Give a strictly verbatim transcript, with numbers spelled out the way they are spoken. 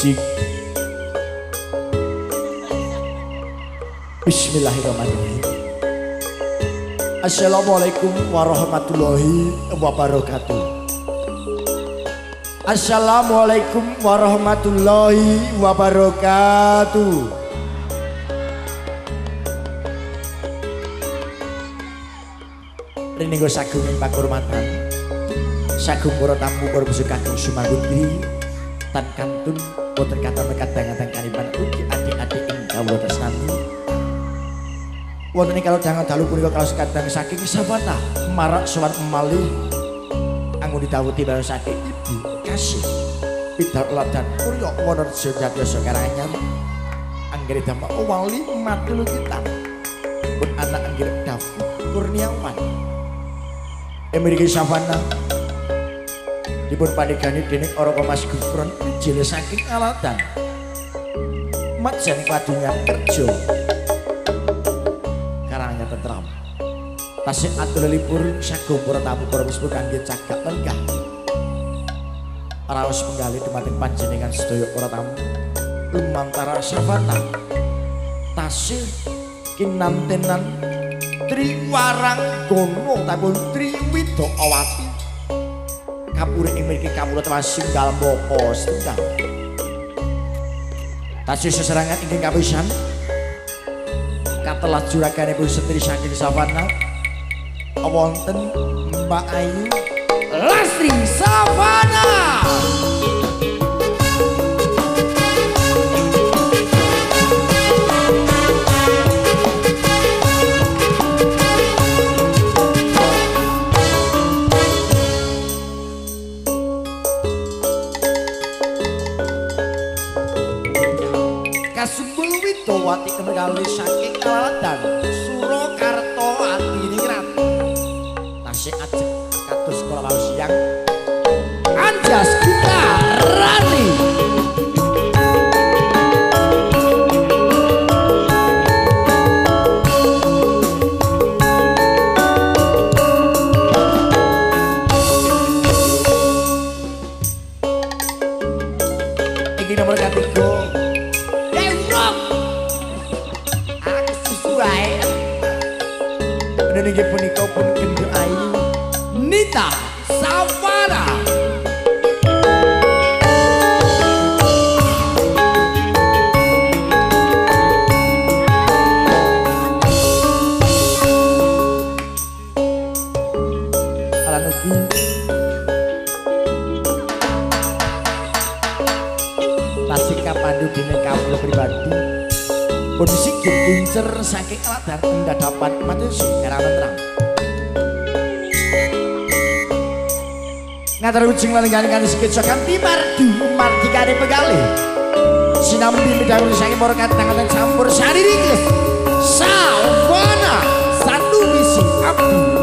musik. Bismillahirrahmanirrahim. Assalamualaikum warahmatullahi wabarakatuh. Assalamualaikum warahmatullahi wabarakatuh. Rinenggo sagung ing pakurmatan. Sagung para tamu para besuk kagem sumangundi tan kantun boten kathah kadang-kadang kalipan ugi adik-adik ing kawula tresnani. Wonten ing kalau dangan dalu punika kaos kadang saking sabana marak sowan malih anggo didhawuhi bareng saking ibu kasih pidal ladan Purya Wonorejo Jatiyasa Karanganyar anggere damel wali matul kita pun anak anggere David Kurniawan emiriki savana dipun padegani dening Ora Mas Gufron jile saking alatan mat jan kadunya kerja Karanganyar tentram tasih atur libur sagung para tamu para wisnu kangge cagak lenggah raos penggalih dumateng panjenengan sedaya para tamu lumantara savana tasih kinantenan Triwarang Gono tapun Triwidawati kapure ing mriki kawula tewas singgal moko setunggal tasih seserangan ingkang kapisan katelah juraganipun setri saking savana wonten Mbak Ayu Lastri Savana. Kasumbul Widawati kemegali saking Aladan Surakarta Adiningrat tasih ajeng kados kala wau siang Anjas Gita Rani iki nomor ketiga dan ini punika pun kendel ayu Nita Savana. Alan ugi tasih kapandu dening kawula pribadi pun sikit incer saking aladan endadapan manusia Karanganyar ngatur ujung lenggane-lenggane sikit sokan timardu mardikane pegalih sinambi midhangul saking para kadang-kadang campur sari ringkes Savana satu misi abdi